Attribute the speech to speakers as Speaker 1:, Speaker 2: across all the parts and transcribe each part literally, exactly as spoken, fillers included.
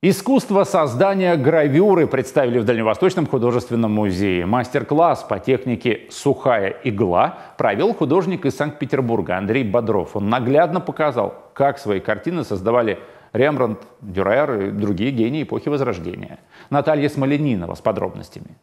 Speaker 1: Искусство создания гравюры представили в Дальневосточном художественном музее. Мастер-класс по технике «Сухая игла» провел художник из Санкт-Петербурга Андрей Бодров. Он наглядно показал, как свои картины создавали Рембрандт, Дюрер и другие гении эпохи Возрождения. Наталья Смоленинова с подробностями.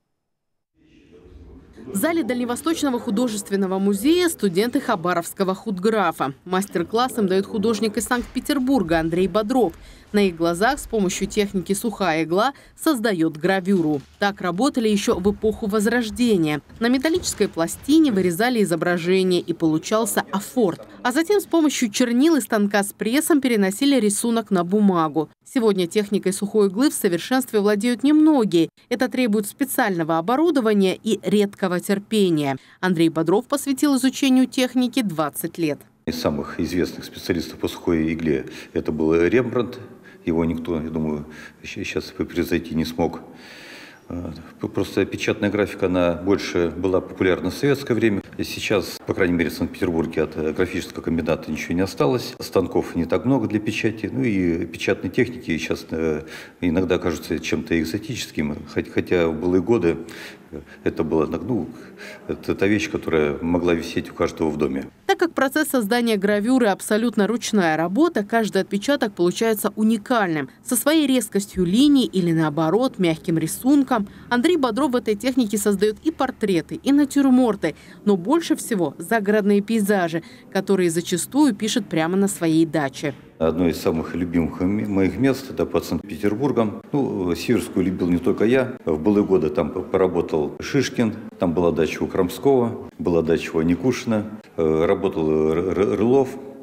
Speaker 2: В зале Дальневосточного художественного музея студенты Хабаровского худграфа. Мастер-класс им дает художник из Санкт-Петербурга Андрей Бодров. На их глазах с помощью техники «Сухая игла» создает гравюру. Так работали еще в эпоху Возрождения. На металлической пластине вырезали изображение, и получался афорт. А затем с помощью чернил и станка с прессом переносили рисунок на бумагу. Сегодня техникой сухой иглы в совершенстве владеют немногие. Это требует специального оборудования и редкого терпения. Андрей Бодров посвятил изучению техники двадцать лет.
Speaker 3: Из самых известных специалистов по сухой игле это был Рембрандт. Его никто, я думаю, сейчас превзойти не смог. Просто печатная графика, она больше была популярна в советское время. Сейчас, по крайней мере, в Санкт-Петербурге от графического комбината ничего не осталось. Станков не так много для печати. Ну и печатные техники сейчас иногда кажутся чем-то экзотическим. Хотя в былые годы это была, ну, это та вещь, которая могла висеть у каждого в доме.
Speaker 2: Так как процесс создания гравюры абсолютно ручная работа, каждый отпечаток получается уникальным. Со своей резкостью линий или, наоборот, мягким рисунком. Андрей Бодров в этой технике создает и портреты, и натюрморты, но больше всего загородные пейзажи, которые зачастую пишет прямо на своей даче.
Speaker 3: Одно из самых любимых моих мест – это под Санкт-Петербургом. Ну, Сиверскую любил не только я. В былые годы там поработал Шишкин, там была дача у Крамского, была дача у Никушина, работал Рылов.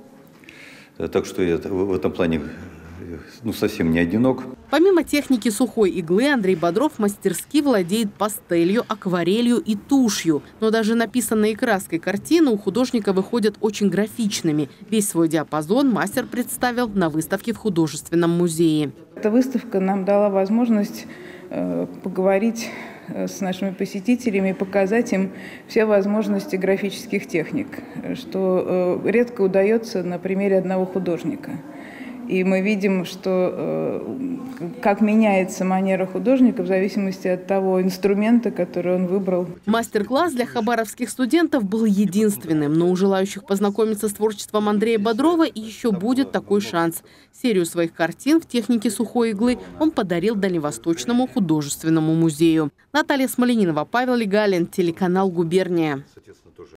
Speaker 3: Так что я в этом плане ну, совсем не одинок.
Speaker 2: Помимо техники сухой иглы, Андрей Бодров мастерски владеет пастелью, акварелью и тушью. Но даже написанные краской картины у художника выходят очень графичными. Весь свой диапазон мастер представил на выставке в художественном музее.
Speaker 4: Эта выставка нам дала возможность э, поговорить с нашими посетителями и показать им все возможности графических техник, что э, редко удается на примере одного художника. И мы видим, что э, как меняется манера художника в зависимости от того инструмента, который он выбрал.
Speaker 2: Мастер-класс для хабаровских студентов был единственным, но у желающих познакомиться с творчеством Андрея Бодрова еще будет такой шанс. Серию своих картин в технике сухой иглы он подарил Дальневосточному художественному музею. Наталья Смоленинова, Павел Легалин, телеканал «Губерния».